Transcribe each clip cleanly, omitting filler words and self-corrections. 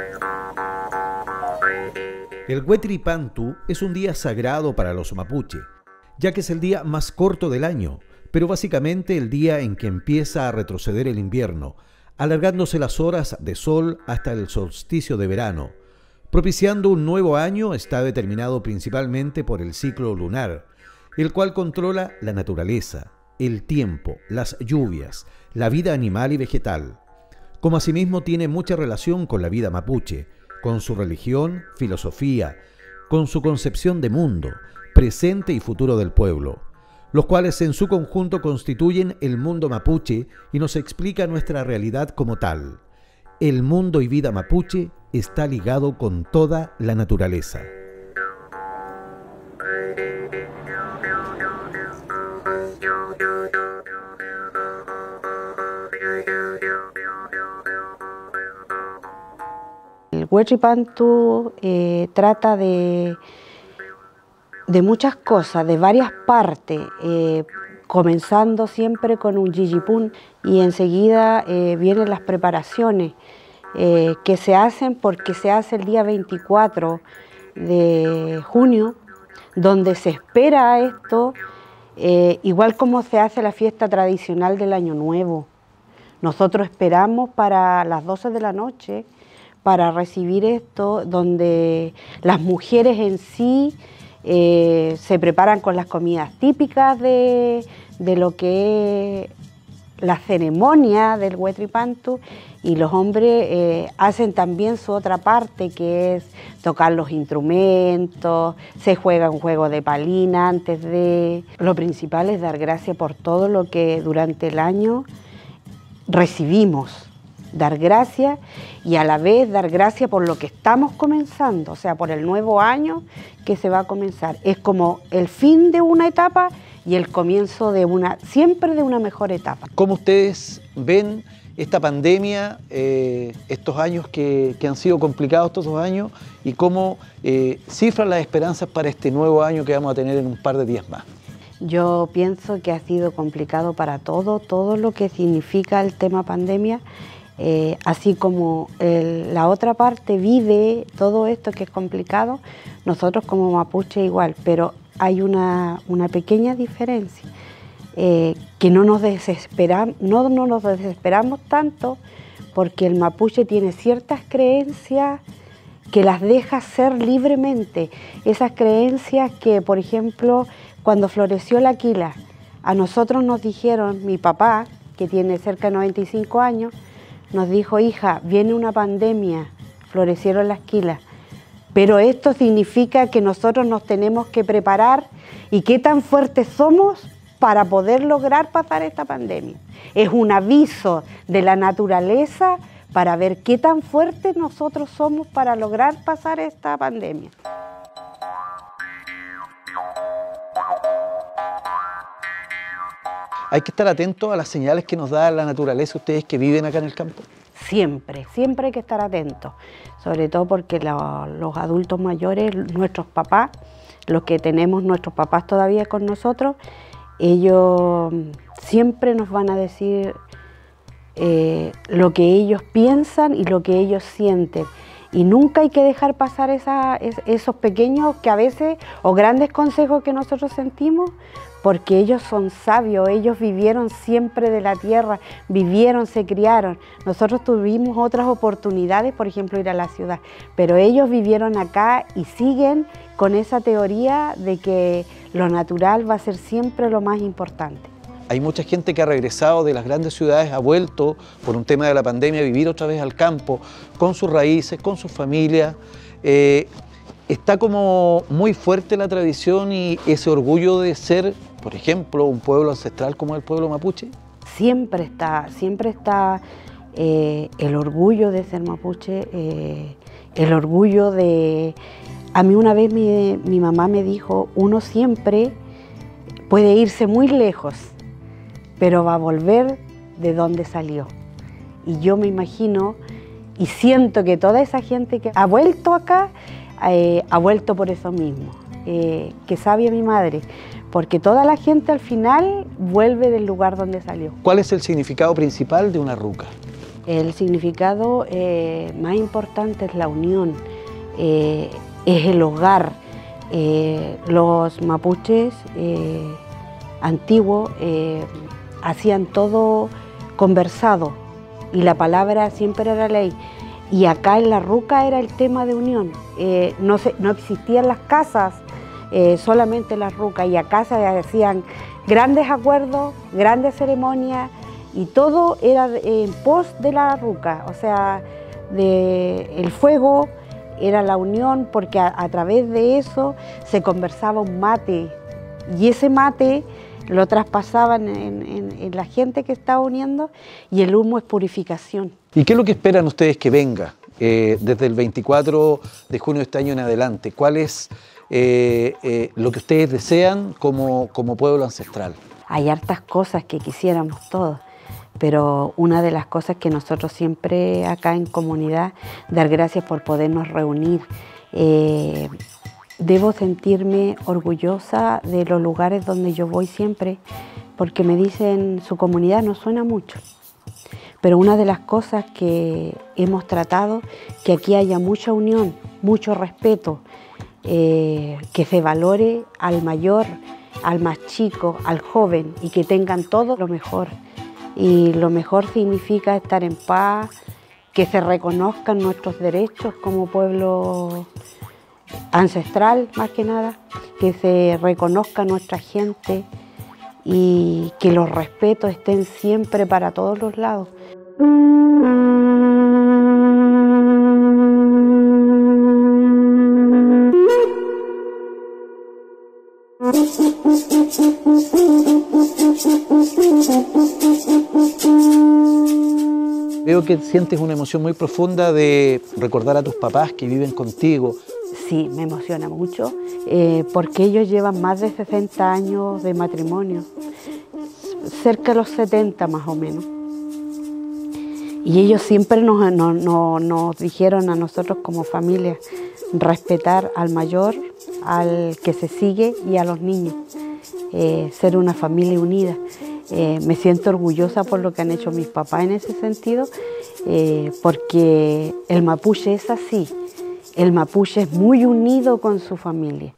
El Huetripantu es un día sagrado para los mapuche, ya que es el día más corto del año, pero básicamente el día en que empieza a retroceder el invierno, alargándose las horas de sol hasta el solsticio de verano. Propiciando un nuevo año está determinado principalmente por el ciclo lunar, el cual controla la naturaleza, el tiempo, las lluvias, la vida animal y vegetal, como asimismo tiene mucha relación con la vida mapuche, con su religión, filosofía, con su concepción de mundo, presente y futuro del pueblo, los cuales en su conjunto constituyen el mundo mapuche y nos explica nuestra realidad como tal. El mundo y vida mapuche está ligado con toda la naturaleza. El Huetripantu trata de muchas cosas, de varias partes, comenzando siempre con un yiyipún y enseguida vienen las preparaciones que se hacen porque se hace el día 24 de junio, donde se espera esto, igual como se hace la fiesta tradicional del Año Nuevo. Nosotros esperamos para las 12 de la noche para recibir esto, donde las mujeres en sí se preparan con las comidas típicas de lo que es la ceremonia del Huetripantu, y los hombres hacen también su otra parte, que es tocar los instrumentos, se juega un juego de palina antes de... Lo principal es dar gracias por todo lo que durante el año recibimos, dar gracias y a la vez dar gracias por lo que estamos comenzando, o sea, por el nuevo año que se va a comenzar. Es como el fin de una etapa y el comienzo de siempre de una mejor etapa. ¿Cómo ustedes ven esta pandemia, estos años que han sido complicados estos 2 años, y cómo cifran las esperanzas para este nuevo año que vamos a tener en un par de días más? Yo pienso que ha sido complicado para todo lo que significa el tema pandemia. Así como la otra parte vive todo esto que es complicado, nosotros como mapuche igual, pero hay una pequeña diferencia, que no nos desesperamos tanto, porque el mapuche tiene ciertas creencias que las deja ser libremente. Esas creencias que, por ejemplo, cuando floreció la quila, a nosotros nos dijeron, mi papá, que tiene cerca de 95 años, nos dijo, hija, viene una pandemia, florecieron las quilas, pero esto significa que nosotros nos tenemos que preparar y qué tan fuertes somos para poder lograr pasar esta pandemia. Es un aviso de la naturaleza para ver qué tan fuertes nosotros somos para lograr pasar esta pandemia. ¿Hay que estar atentos a las señales que nos da la naturaleza, ustedes que viven acá en el campo? Siempre hay que estar atentos, sobre todo porque los adultos mayores, nuestros papás, los que tenemos nuestros papás todavía con nosotros, ellos siempre nos van a decir lo que ellos piensan y lo que ellos sienten. Y nunca hay que dejar pasar esos pequeños que a veces, o grandes consejos que nosotros sentimos, porque ellos son sabios, ellos vivieron siempre de la tierra, vivieron, se criaron. Nosotros tuvimos otras oportunidades, por ejemplo, ir a la ciudad, pero ellos vivieron acá y siguen con esa teoría de que lo natural va a ser siempre lo más importante. Hay mucha gente que ha regresado de las grandes ciudades, ha vuelto por un tema de la pandemia a vivir otra vez al campo, con sus raíces, con su familia. Está como muy fuerte la tradición y ese orgullo de ser, por ejemplo, un pueblo ancestral como el pueblo mapuche. Siempre está el orgullo de ser mapuche, el orgullo de... A mí una vez mi mamá me dijo, uno siempre puede irse muy lejos, pero va a volver de donde salió. Y yo me imagino y siento que toda esa gente que ha vuelto acá, ha vuelto por eso mismo, que sabia mi madre, porque toda la gente al final vuelve del lugar donde salió. ¿Cuál es el significado principal de una ruca? El significado más importante es la unión, es el hogar. Los mapuches antiguos hacían todo conversado y la palabra siempre era ley. Y acá en la ruca era el tema de unión. No existían las casas, solamente las rucas, y acá se hacían grandes acuerdos, grandes ceremonias, y todo era en pos de la ruca, o sea, el fuego era la unión, porque a través de eso se conversaba un mate, y ese mate lo traspasaban en la gente que estaba uniendo, y el humo es purificación. ¿Y qué es lo que esperan ustedes que venga desde el 24 de junio de este año en adelante? ¿Cuál es lo que ustedes desean como pueblo ancestral? Hay hartas cosas que quisiéramos todos, pero una de las cosas que nosotros siempre acá en comunidad, dar gracias por podernos reunir. Debo sentirme orgullosa de los lugares donde yo voy siempre, porque me dicen su comunidad no suena mucho. Pero una de las cosas que hemos tratado, que aquí haya mucha unión, mucho respeto, que se valore al mayor, al más chico, al joven, y que tengan todo lo mejor. Y lo mejor significa estar en paz, que se reconozcan nuestros derechos como pueblo ancestral, más que nada, que se reconozca nuestra gente y que los respetos estén siempre para todos los lados. Veo que sientes una emoción muy profunda de recordar a tus papás que viven contigo. Sí, me emociona mucho, porque ellos llevan más de 60 años de matrimonio, cerca de los 70 más o menos. Y ellos siempre nos dijeron a nosotros como familia, respetar al mayor, al que se sigue y a los niños, ser una familia unida. Me siento orgullosa por lo que han hecho mis papás en ese sentido, porque el mapuche es así. El mapuche es muy unido con su familia.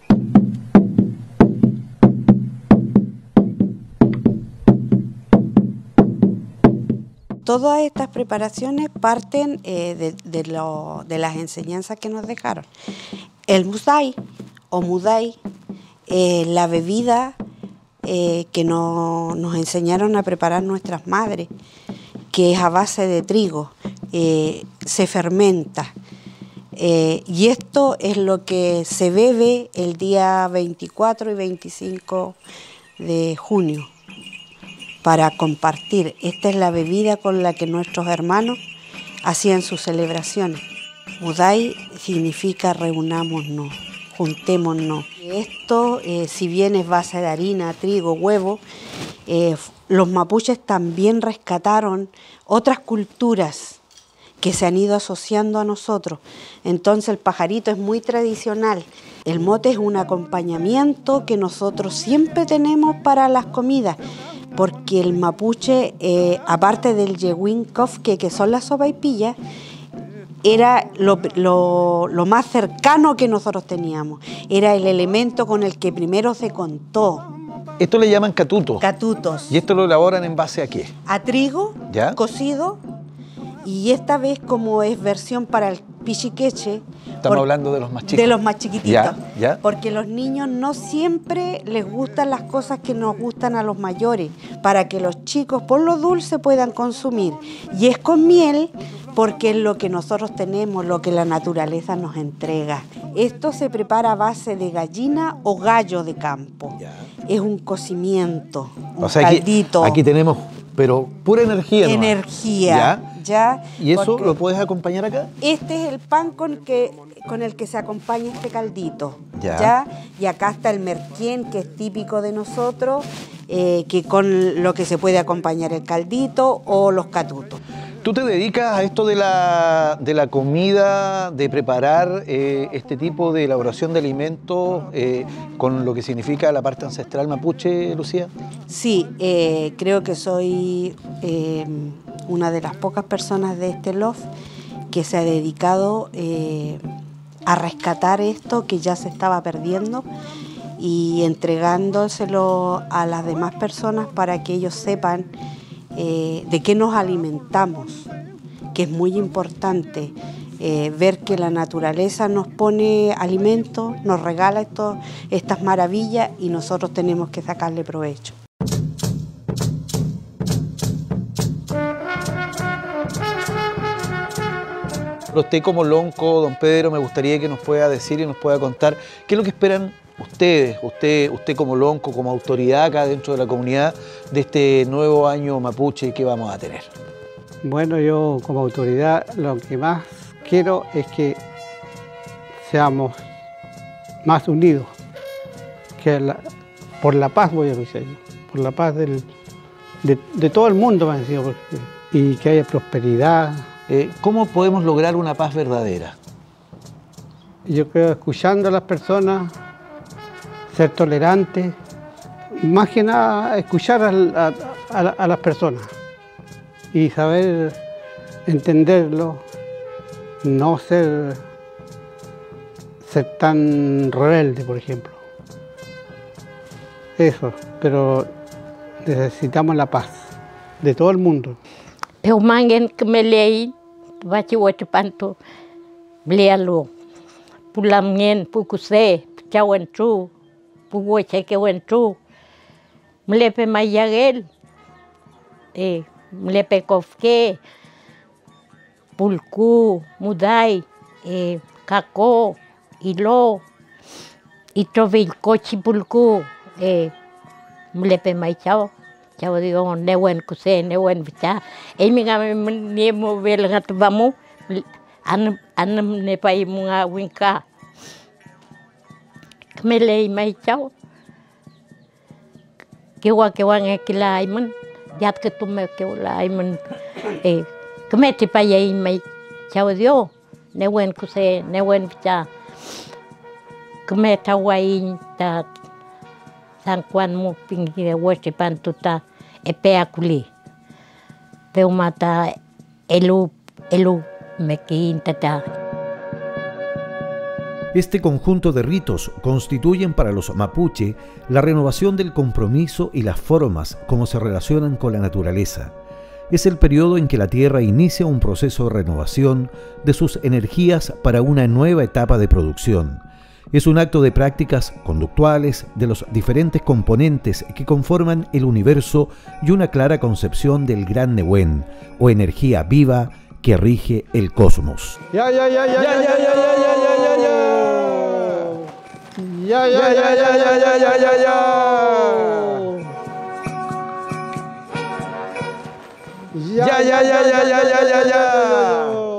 Todas estas preparaciones parten de las enseñanzas que nos dejaron. El musay o mudai, la bebida que nos enseñaron a preparar nuestras madres, que es a base de trigo, se fermenta. Y esto es lo que se bebe el día 24 y 25 de junio para compartir. Esta es la bebida con la que nuestros hermanos hacían sus celebraciones. Mudai significa reunámonos, juntémonos. Esto, si bien es base de harina, trigo, huevo, los mapuches también rescataron otras culturas que se han ido asociando a nosotros. Entonces el pajarito es muy tradicional. El mote es un acompañamiento que nosotros siempre tenemos para las comidas, porque el mapuche, aparte del yehuín kofque, que son las sopaipillas, era lo más cercano que nosotros teníamos. Era el elemento con el que primero se contó. Esto le llaman catuto. Catutos. ¿Y esto lo elaboran en base a qué? A trigo, ¿ya? Cocido. Y esta vez, como es versión para el pichiqueche... Estamos hablando de los más chicos. De los más chiquititos. ¿Ya? Porque los niños no siempre les gustan las cosas que nos gustan a los mayores, para que los chicos, por lo dulce, puedan consumir. Y es con miel, porque es lo que nosotros tenemos, lo que la naturaleza nos entrega. Esto se prepara a base de gallina o gallo de campo. Ya. Es un cocimiento, un caldito. Aquí tenemos, pero pura energía. Energía. ¿Ya? ¿Y eso lo puedes acompañar acá? Este es el pan con el que se acompaña este caldito. ¿Ya? Y acá está el merquén, que es típico de nosotros, que con lo que se puede acompañar el caldito o los catutos. ¿Tú te dedicas a esto de la comida, de preparar este tipo de elaboración de alimentos con lo que significa la parte ancestral mapuche, Lucía? Sí, creo que soy una de las pocas personas de este loft que se ha dedicado a rescatar esto que ya se estaba perdiendo y entregándoselo a las demás personas para que ellos sepan de qué nos alimentamos, que es muy importante ver que la naturaleza nos pone alimentos, nos regala estas maravillas y nosotros tenemos que sacarle provecho. Usted como lonco, don Pedro, me gustaría que nos pueda decir y nos pueda contar qué es lo que esperan ustedes, usted como lonco, como autoridad acá dentro de la comunidad, de este nuevo año mapuche que vamos a tener. Bueno, yo como autoridad lo que más quiero es que seamos más unidos, por la paz voy a decir, por la paz de todo el mundo, y que haya prosperidad. ¿Cómo podemos lograr una paz verdadera? Yo creo escuchando a las personas, ser tolerantes, más que nada escuchar a las personas y saber entenderlo, no ser tan rebelde, por ejemplo. Eso, pero necesitamos la paz de todo el mundo. Eu mangen que me leí, baci ocho panto, lealo, pulamien, pucuse, chauentru, pugoche que wentru, mlepe mayagel, mlepe kofke, pulku, mudai, kako, ilo, itrovil cochi pulku, mlepe maychao. Chao digo, ne buen cuse, ne buen bicha. Minga ni mo vel ngat bamu, an ne pai munga winka. Kmele mai chao. Kewa ngekila iman, yat ke tume kewa iman. Kmeti pai mai chao dio, ne buen cuse, ne buen bicha. Kmeta wain ta San Juan mo pingi wote pantuta epea kuli. Peu mata elu me quintata. Este conjunto de ritos constituyen para los mapuche la renovación del compromiso y las formas como se relacionan con la naturaleza. Es el periodo en que la tierra inicia un proceso de renovación de sus energías para una nueva etapa de producción. Es un acto de prácticas conductuales de los diferentes componentes que conforman el universo y una clara concepción del gran Nehuen, o energía viva que rige el cosmos. Ya, ya, ya, ya, ya, ya, ya, ya, ya, ya, ya, ya, ya, ya, ya, ya, ya. Ya, ya, ya, ya, ya, ya, ya, ya.